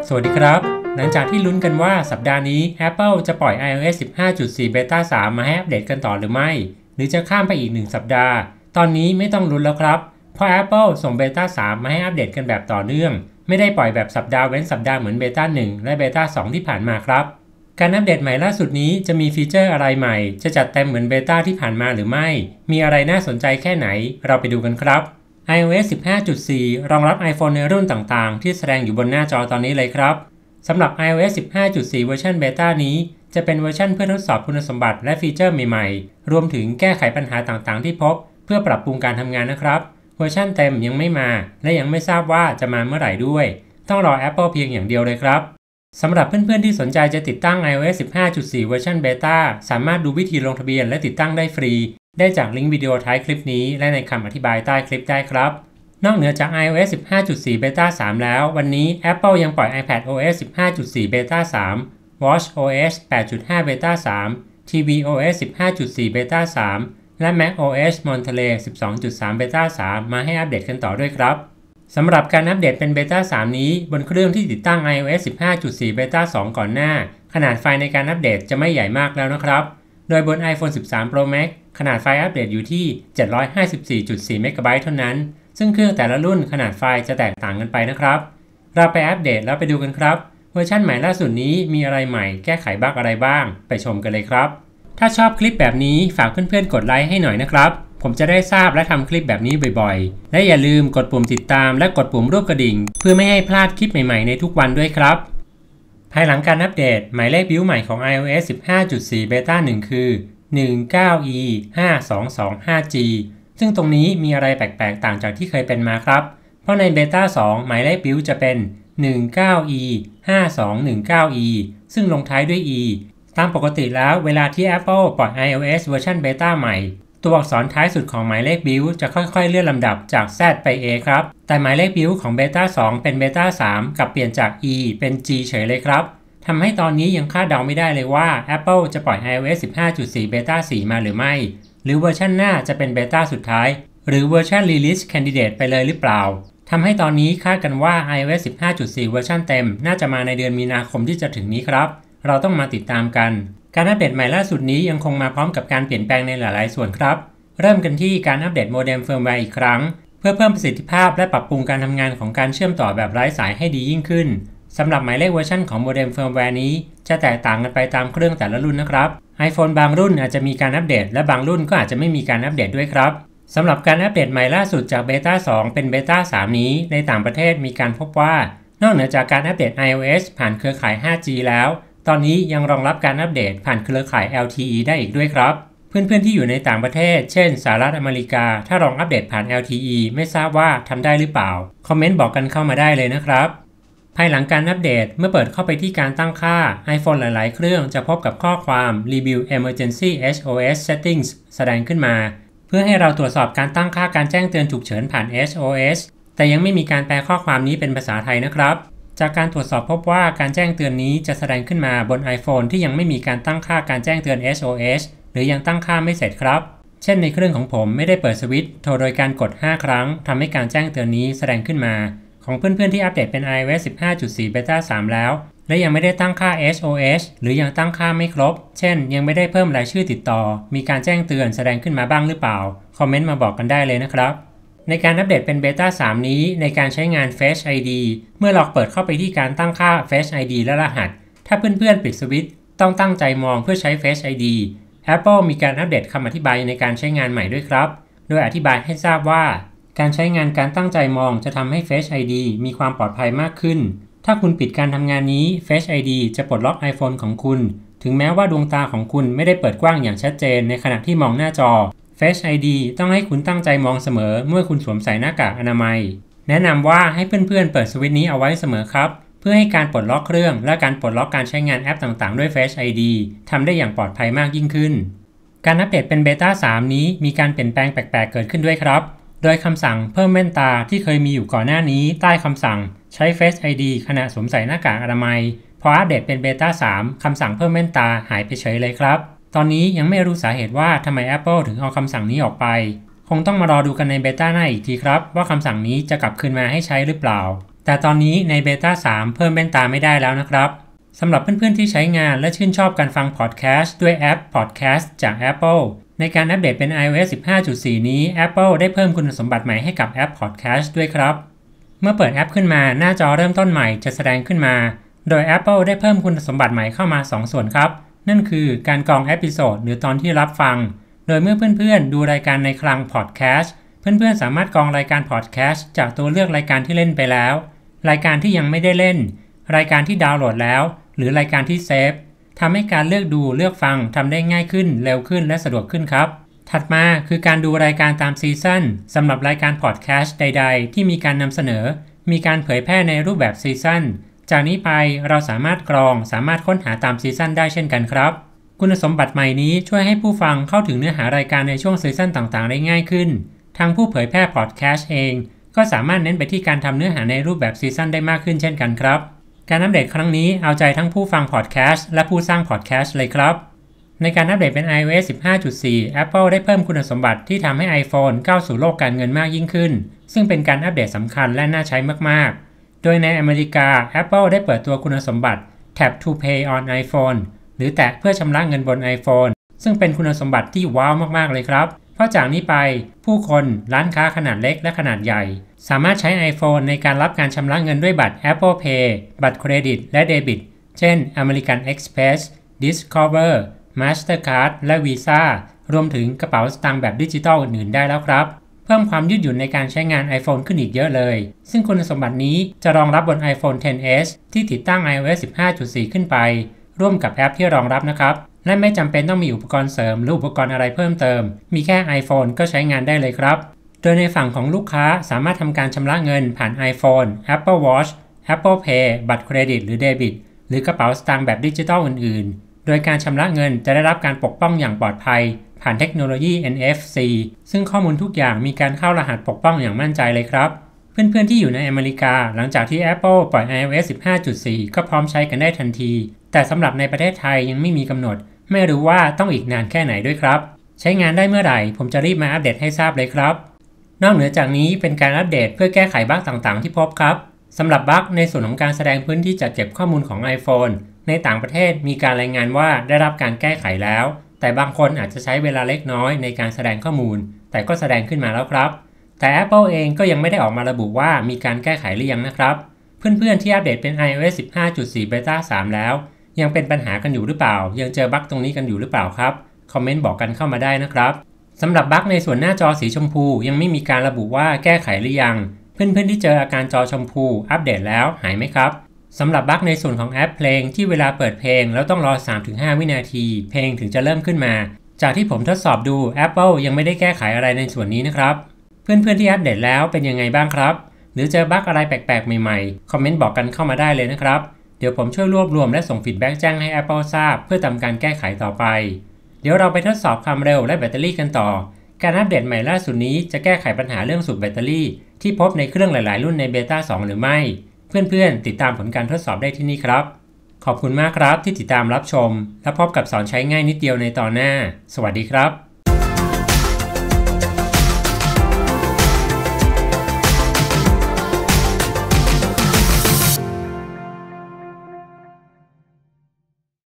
สวัสดีครับหลังจากที่ลุ้นกันว่าสัปดาห์นี้ Apple จะปล่อย iOS 15.4 Beta 3 มาให้อัปเดตกันต่อหรือไม่หรือจะข้ามไปอีก1สัปดาห์ตอนนี้ไม่ต้องลุ้นแล้วครับเพราะ Apple ส่ง Beta 3 มาให้อัปเดตกันแบบต่อเนื่องไม่ได้ปล่อยแบบสัปดาห์เว้นสัปดาห์เหมือน Beta 1 และ Beta 2 ที่ผ่านมาครับการอัปเดตใหม่ล่าสุดนี้จะมีฟีเจอร์อะไรใหม่จะจัดเต็มเหมือน Beta ที่ผ่านมาหรือไม่มีอะไรน่าสนใจแค่ไหนเราไปดูกันครับiOS 15.4 รองรับ iPhone ในรุ่นต่างๆที่แสดงอยู่บนหน้าจอตอนนี้เลยครับสำหรับ iOS 15.4 เวอร์ชันเบต้านี้จะเป็นเวอร์ชันเพื่อทดสอบคุณสมบัติและฟีเจอร์ใหม่ๆรวมถึงแก้ไขปัญหาต่างๆที่พบเพื่อปรับปรุงการทำงานนะครับเวอร์ชันเต็มยังไม่มาและยังไม่ทราบว่าจะมาเมื่อไหร่ด้วยต้องรอ Apple เพียงอย่างเดียวเลยครับสำหรับเพื่อนๆที่สนใจจะติดตั้ง iOS 15.4 เวอร์ชันเบต้าสามารถดูวิธีลงทะเบียนและติดตั้งได้ฟรีได้จากลิงก์วิดีโอท้ายคลิปนี้และในคำอธิบายใต้คลิปได้ครับนอกเหนือจาก iOS 15.4 Beta 3 แล้ววันนี้ Apple ยังปล่อย iPadOS 15.4 Beta 3 watchOS 8.5 Beta 3 tvOS 15.4 Beta 3 และ macOS Monterey 12.3 Beta 3 มาให้อัปเดตกันต่อด้วยครับสำหรับการอัปเดตเป็น Beta 3 นี้บนเครื่องที่ติดตั้ง iOS 15.4 Beta 2 ก่อนหน้าขนาดไฟล์ในการอัปเดตจะไม่ใหญ่มากแล้วนะครับโดยบน iPhone 13 Pro Max ขนาดไฟล์อัปเดตอยู่ที่ 754.4 MB เท่านั้นซึ่งเครื่องแต่ละรุ่นขนาดไฟล์จะแตกต่างกันไปนะครับเราไปอัปเดตแล้วไปดูกันครับเวอร์ชันใหม่ล่าสุดนี้มีอะไรใหม่แก้ไขบั๊กอะไรบ้างไปชมกันเลยครับถ้าชอบคลิปแบบนี้ฝากเพื่อนๆกดไลค์ให้หน่อยนะครับผมจะได้ทราบและทำคลิปแบบนี้บ่อยๆและอย่าลืมกดปุ่มติดตามและกดปุ่มรูปกระดิ่งเพื่อไม่ให้พลาดคลิปใหม่ๆในทุกวันด้วยครับภายหลังการอัปเดตหมายเลขบิลด์ใหม่ของ iOS 15.4 Beta 1 คือ 19E5225Gซึ่งตรงนี้มีอะไรแปลกๆต่างจากที่เคยเป็นมาครับเพราะใน Beta 2 หมายเลขบิลด์จะเป็น 19E5219E ซึ่งลงท้ายด้วย E ตามปกติแล้วเวลาที่ Apple ปล่อย iOS เวอร์ชัน Beta ใหม่ตัวอักษรท้ายสุดของหมายเลขบิลด์จะค่อยๆเลื่อนลำดับจาก Z ไป A ครับแต่หมายเลขบิลด์ของ Beta 2 เป็น Beta 3 กับเปลี่ยนจาก E เป็น G เฉยเลยครับทำให้ตอนนี้ยังคาดเดาไม่ได้เลยว่า Apple จะปล่อย iOS 15.4 Beta 4 มาหรือไม่หรือเวอร์ชันหน้าจะเป็นเบต้าสุดท้ายหรือเวอร์ชัน Release Candidate ไปเลยหรือเปล่าทำให้ตอนนี้คาดกันว่า iOS 15.4 เวอร์ชันเต็มน่าจะมาในเดือนมีนาคมที่จะถึงนี้ครับเราต้องมาติดตามกันการอัปเดตใหม่ล่าสุดนี้ยังคงมาพร้อมกับการเปลี่ยนแปลงในหลายๆส่วนครับเริ่มกันที่การอัปเดตโมเด็มเฟิร์มแวร์อีกครั้งเพื่อเพิ่มประสิทธิภาพและปรับปรุงการทำงานของการเชื่อมต่อแบบไร้สายให้ดียิ่งขึ้นสำหรับหมายเลขเวอร์ชันของโมเด็มเฟิร์มแวร์นี้จะแตกต่างกันไปตามเครื่องแต่ละรุ่นนะครับ iPhone บางรุ่นอาจจะมีการอัปเดตและบางรุ่นก็อาจจะไม่มีการอัปเดตด้วยครับสำหรับการอัปเดตใหม่ล่าสุดจาก Beta 2 เป็น Beta 3 นี้ในต่างประเทศมีการพบว่านอกเหนือจากการอัปเดต iOS ผ่านเครือข่าย 5G แล้วตอนนี้ยังรองรับการอัปเดตผ่านเครือข่าย LTE ได้อีกด้วยครับเพื่อนๆที่อยู่ในต่างประเทศเช่นสหรัฐอเมริกาถ้าลองอัปเดตผ่าน LTE ไม่ทราบว่าทำได้หรือเปล่าคอมเมนต์บอกกันเข้ามาได้เลยนะครับภายหลังการอัปเดตเมื่อเปิดเข้าไปที่การตั้งค่า iPhone หลายๆเครื่องจะพบกับข้อความ Review Emergency SOS Settings แสดงขึ้นมาเพื่อให้เราตรวจสอบการตั้งค่าการแจ้งเตือนฉุกเฉินผ่าน SOS แต่ยังไม่มีการแปลข้อความนี้เป็นภาษาไทยนะครับจากการตรวจสอบพบว่าการแจ้งเตือนนี้จะแสดงขึ้นมาบน iPhone ที่ยังไม่มีการตั้งค่าการแจ้งเตือน SOS หรือยังตั้งค่าไม่เสร็จครับเช่นในเครื่องของผมไม่ได้เปิดสวิตช์โทรโดยการกด5ครั้งทำให้การแจ้งเตือนนี้แสดงขึ้นมาของเพื่อนๆที่อัปเดตเป็น iOS 15.4 Beta 3 แล้วและยังไม่ได้ตั้งค่า SOS หรือยังตั้งค่าไม่ครบเช่นยังไม่ได้เพิ่มรายชื่อติดต่อมีการแจ้งเตือนแสดงขึ้นมาบ้างหรือเปล่าคอมเมนต์มาบอกกันได้เลยนะครับในการอัปเดตเป็น Beta 3 นี้ในการใช้งาน Face ID เมื่อเราเปิดเข้าไปที่การตั้งค่า Face ID และรหัสถ้าเพื่อนๆปิดสวิตช์ต้องตั้งใจมองเพื่อใช้ Face ID Apple มีการอัปเดตคำอธิบายในการใช้งานใหม่ด้วยครับโดยอธิบายให้ทราบว่าการใช้งานการตั้งใจมองจะทำให้ Face ID มีความปลอดภัยมากขึ้นถ้าคุณปิดการทำงานนี้ Face ID จะปลดล็อก iPhone ของคุณถึงแม้ว่าดวงตาของคุณไม่ได้เปิดกว้างอย่างชัดเจนในขณะที่มองหน้าจอ Face ID ต้องให้คุณตั้งใจมองเสมอเมื่อคุณสวมใส่หน้ากากอนามัยแนะนำว่าให้เพื่อนๆเปิดสวิตช์นี้เอาไว้เสมอครับเพื่อให้การปลดล็อกเครื่องและการปลดล็อกการใช้งานแอปต่างๆด้วย Face ID ทำได้อย่างปลอดภัยมากยิ่งขึ้นการอัปเดตเป็น Beta 3 นี้มีการเปลี่ยนแปลงแปลกๆเกิดขึ้นด้วยครับโดยคำสั่งเพิ่มแว่นตาที่เคยมีอยู่ก่อนหน้านี้ใต้คำสั่งใช้ Face ID ขณะสวมใส่หน้ากากอนามัยพออัปเดตเป็น Beta 3 คำสั่งเพิ่มแว่นตาหายไปเฉยเลยครับตอนนี้ยังไม่รู้สาเหตุว่าทำไม Apple ถึงเอาคำสั่งนี้ออกไปคงต้องมารอดูกันใน Beta หน้าอีกทีครับว่าคำสั่งนี้จะกลับคืนมาให้ใช้หรือเปล่าแต่ตอนนี้ในเบต้า 3 เพิ่มแว่นตาไม่ได้แล้วนะครับสำหรับเพื่อนๆที่ใช้งานและชื่นชอบการฟังพอดแคสต์ด้วยแอป Podcast จาก Apple ในการอัปเดตเป็น iOS 15.4 นี้ Apple ได้เพิ่มคุณสมบัติใหม่ให้กับแอป Podcast ด้วยครับเมื่อเปิดแอปขึ้นมาหน้าจอเริ่มต้นใหม่จะแสดงขึ้นมาโดย Apple ได้เพิ่มคุณสมบัติใหม่เข้ามา 2 ส่วนครับนั่นคือการกรองเอพิโซดหรือตอนที่รับฟังโดยเมื่อเพื่อนๆดูรายการในคลัง Podcast เพื่อนๆสามารถกรองรายการ Podcast จากตัวเลือกรายการที่เล่นไปแล้วรายการที่ยังไม่ได้เล่นรายการที่ดาวน์โหลดแล้วหรือรายการที่เซฟทำให้การเลือกดูเลือกฟังทำได้ง่ายขึ้นเร็วขึ้นและสะดวกขึ้นครับถัดมาคือการดูรายการตามซีซั่นสำหรับรายการพอดแคสต์ใดๆที่มีการนำเสนอมีการเผยแพร่ในรูปแบบซีซั่นจากนี้ไปเราสามารถกรองสามารถค้นหาตามซีซั่นได้เช่นกันครับคุณสมบัติใหม่นี้ช่วยให้ผู้ฟังเข้าถึงเนื้อหารายการในช่วงซีซั่นต่างๆได้ง่ายขึ้นทางผู้เผยแพร่พอดแคสต์เองก็สามารถเน้นไปที่การทำเนื้อหาในรูปแบบซีซั่นได้มากขึ้นเช่นกันครับการอัปเดตครั้งนี้เอาใจทั้งผู้ฟังพอดแคสต์และผู้สร้างพอดแคสต์เลยครับในการอัปเดตเป็น iOS 15.4 Apple ได้เพิ่มคุณสมบัติที่ทำให้ iPhone ก้าวสู่โลกการเงินมากยิ่งขึ้นซึ่งเป็นการอัปเดตสำคัญและน่าใช้มากๆโดยในอเมริกา Apple ได้เปิดตัวคุณสมบัติ Tap to Pay on iPhone หรือแตะเพื่อชำระเงินบน iPhone ซึ่งเป็นคุณสมบัติที่ว้าวมากๆเลยครับเพราะจากนี้ไปผู้คนร้านค้าขนาดเล็กและขนาดใหญ่สามารถใช้ iPhone ในการรับการชำระเงินด้วยบัตร Apple Pay บัตรเครดิตและเดบิตเช่น American Express Discover Mastercard และ Visa รวมถึงกระเป๋าสตางค์แบบดิจิทัลอื่นๆได้แล้วครับเพิ่มความยืดหยุ่นในการใช้งาน iPhone ขึ้นอีกเยอะเลยซึ่งคุณสมบัตินี้จะรองรับบน iPhone XS ที่ติดตั้ง iOS 15.4 ขึ้นไปร่วมกับแอปที่รองรับนะครับและไม่จำเป็นต้องมีอุปกรณ์เสริมหรืออุปกรณ์อะไรเพิ่มเติมมีแค่ iPhone ก็ใช้งานได้เลยครับโดยในฝั่งของลูกค้าสามารถทำการชำระเงินผ่าน iPhone Apple Watch Apple Pay บัตรเครดิตหรือเดบิตหรือกระเป๋าสตางค์แบบดิจิทัลอื่นๆโดยการชำระเงินจะได้รับการปกป้องอย่างปลอดภัยผ่านเทคโนโลยี NFC ซึ่งข้อมูลทุกอย่างมีการเข้ารหัสปกป้องอย่างมั่นใจเลยครับเพื่อนๆที่อยู่ในอเมริกาหลังจากที่ Apple ปล่อย iOS 15.4 ก็พร้อมใช้กันได้ทันทีแต่สำหรับในประเทศไทยยังไม่มีกำหนดไม่รู้ว่าต้องอีกนานแค่ไหนด้วยครับใช้งานได้เมื่อไหร่ผมจะรีบมาอัปเดตให้ทราบเลยครับนอกเหนือจากนี้เป็นการอัปเดตเพื่อแก้ไขบั๊กต่างๆที่พบครับสำหรับบั๊กในส่วนของการแสดงพื้นที่จัดเก็บข้อมูลของ iPhone ในต่างประเทศมีการรายงานว่าได้รับการแก้ไขแล้วแต่บางคนอาจจะใช้เวลาเล็กน้อยในการแสดงข้อมูลแต่ก็แสดงขึ้นมาแล้วครับแต่ Apple เองก็ยังไม่ได้ออกมาระบุว่ามีการแก้ไขหรือยังนะครับเพื่อนๆที่อัปเดตเป็น iOS 15.4 Beta 3 แล้วยังเป็นปัญหากันอยู่หรือเปล่ายังเจอบั๊กตรงนี้กันอยู่หรือเปล่าครับคอมเมนต์บอกกันเข้ามาได้นะครับสำหรับบั๊กในส่วนหน้าจอสีชมพูยังไม่มีการระบุว่าแก้ไขหรือยังเพื่อนๆที่เจออาการจอชมพูอัปเดตแล้วหายไหมครับสำหรับบั๊กในส่วนของแอปเพลงที่เวลาเปิดเพลงแล้วต้องรอ 3-5 วินาทีเพลงถึงจะเริ่มขึ้นมาจากที่ผมทดสอบดู Apple ยังไม่ได้แก้ไขอะไรในส่วนนี้นะครับเพื่อนๆที่อัปเดตแล้วเป็นยังไงบ้างครับหรือเจอบั๊กอะไรแปลกๆใหม่ๆคอมเมนต์บอกกันเข้ามาได้เลยนะครับเดี๋ยวผมช่วยรวบรวมและส่งฟีดแบ็กแจ้งให้ Apple ทราบเพื่อทำการแก้ไขต่อไปเดี๋ยวเราไปทดสอบความเร็วและแบตเตอรี่กันต่อการอัปเดตใหม่ล่าสุดนี้จะแก้ไขปัญหาเรื่องสูบแบตเตอรี่ที่พบในเครื่องหลายๆรุ่นในเบต้า 2 หรือไม่เพื่อนๆติดตามผลการทดสอบได้ที่นี่ครับขอบคุณมากครับที่ติดตามรับชมและพบกับสอนใช้ง่ายนิดเดียวในตอนหน้าสวัสดีครับ